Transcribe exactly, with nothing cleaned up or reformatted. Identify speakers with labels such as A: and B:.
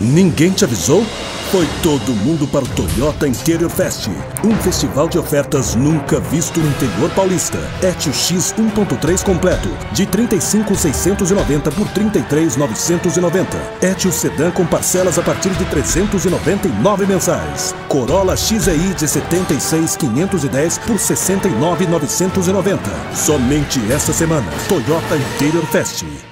A: Ninguém te avisou? Foi todo mundo para o Toyota Interior Fest, um festival de ofertas nunca visto no interior paulista. Etios X um ponto três completo, de trinta e cinco mil seiscentos e noventa por trinta e três mil novecentos e noventa. Etios Sedan com parcelas a partir de trezentos e noventa e nove mensais. Corolla X E I de setenta e seis mil quinhentos e dez por sessenta e nove mil novecentos e noventa. Somente esta semana, Toyota Interior Fest.